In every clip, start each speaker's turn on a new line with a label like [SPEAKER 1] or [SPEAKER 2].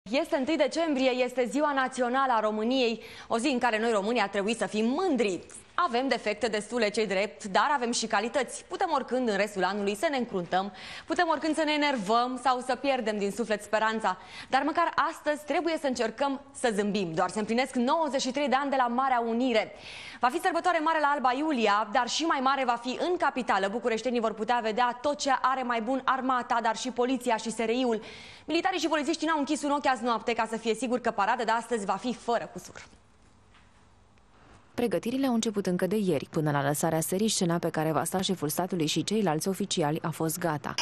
[SPEAKER 1] Este 1 decembrie, este Ziua Națională a României, o zi în care noi românii ar trebui să fim mândri. Avem defecte destule, ce-i drept, dar avem și calități. Putem oricând în restul anului să ne încruntăm, putem oricând să ne enervăm sau să pierdem din suflet speranța. Dar măcar astăzi trebuie să încercăm să zâmbim. Doar se împlinesc 93 de ani de la Marea Unire. Va fi sărbătoare mare la Alba Iulia, dar și mai mare va fi în capitală. Bucureștenii vor putea vedea tot ce are mai bun armata, dar și poliția și SRI-ul. Militarii și polițiștii n-au închis un ochi azi noapte ca să fie sigur că parada de astăzi va fi fără cusur.
[SPEAKER 2] Pregătirile au început încă de ieri. Până la lăsarea serii, scena pe care va sta șeful statului și ceilalți oficiali a fost gata.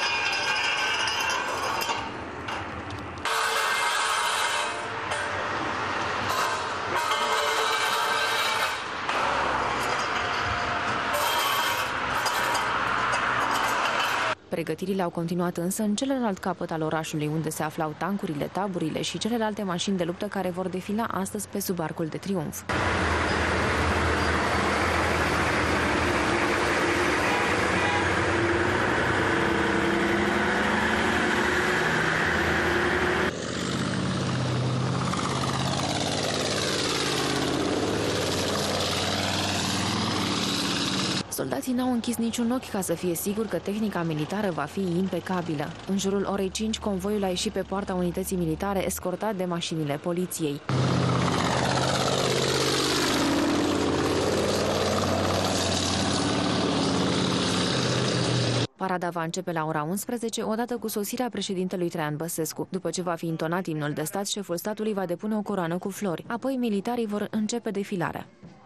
[SPEAKER 2] Pregătirile au continuat însă în celălalt capăt al orașului, unde se aflau tancurile, taburile și celelalte mașini de luptă care vor defila astăzi pe sub Arcul de Triunf. Soldații n-au închis niciun ochi ca să fie sigur că tehnica militară va fi impecabilă. În jurul orei 5, convoiul a ieșit pe poarta unității militare, escortat de mașinile poliției. Parada va începe la ora 11, odată cu sosirea președintelui Traian Băsescu. După ce va fi intonat imnul de stat, șeful statului va depune o coroană cu flori. Apoi militarii vor începe defilarea.